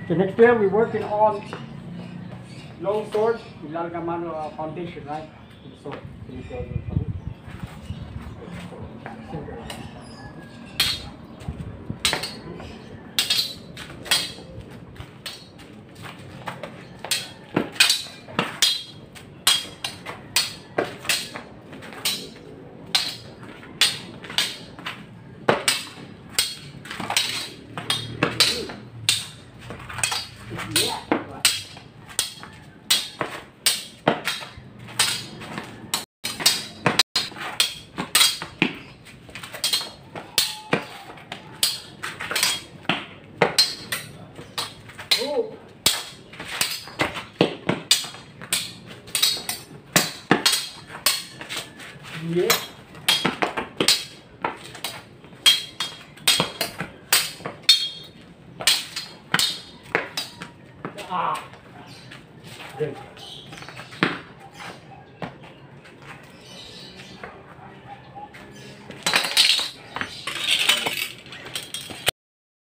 The next day we're working on long sword, the Larga mano foundation, right? So, yeah. Oh. Yeah. Ah. Good.